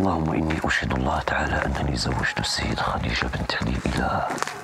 اللهم إني أشهد الله تعالى أنني زوجت السيدة خديجة بنت علي إلى